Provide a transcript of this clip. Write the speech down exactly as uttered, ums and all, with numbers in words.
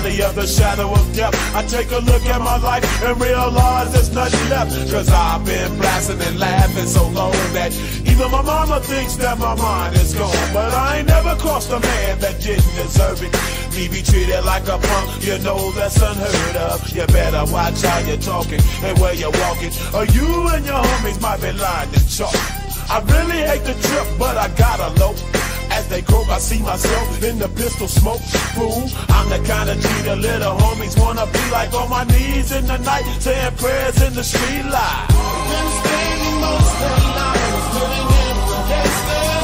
valley of the shadow of death, I take a look at my life and realize there's nothing left. Cause I've been blasting and laughing so long that even my mama thinks that my mind is gone. But I ain't never crossed a man that didn't deserve it. Me be treated like a punk, you know that's unheard of. You better watch how you're talking and where you're walking, or you and your homies might be lying to chalk. I really hate the trip, but I gotta low. As they croak, I see myself in the pistol smoke. Fool, I'm the kind of G the little homies wanna be like, on my knees in the night, saying prayers in the street light. Been spending most of the night living in the gangsters.